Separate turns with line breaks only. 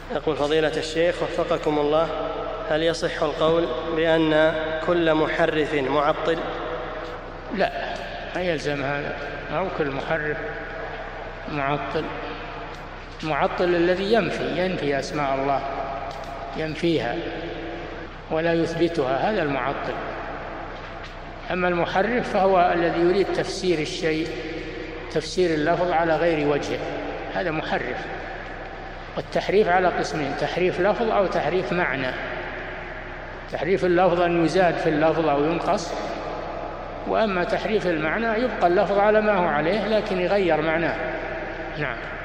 يقول فضيلة الشيخ وفقكم الله: هل يصح القول بأن كل محرف معطل؟
لا، ما يلزم هذا، أو كل محرف معطل. معطل الذي ينفي أسماء الله، ينفيها ولا يثبتها، هذا المعطل. أما المحرف فهو الذي يريد تفسير الشيء، تفسير اللفظ على غير وجهه، هذا محرف. والتحريف على قسمين: تحريف لفظ أو تحريف معنى. تحريف اللفظ أن يزاد في اللفظ أو ينقص، وأما تحريف المعنى يبقى اللفظ على ما هو عليه لكن يغير معناه. نعم.